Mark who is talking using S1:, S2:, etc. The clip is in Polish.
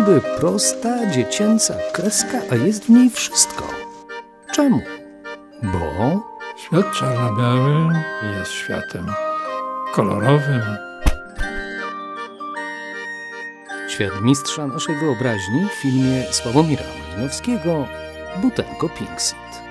S1: niby prosta, dziecięca kreska, a jest w niej wszystko. Czemu? Bo...
S2: Świat czarno-biały jest światem kolorowym.
S1: Świat mistrza naszej wyobraźni w filmie Sławomira Malinowskiego Butenko Pinksit.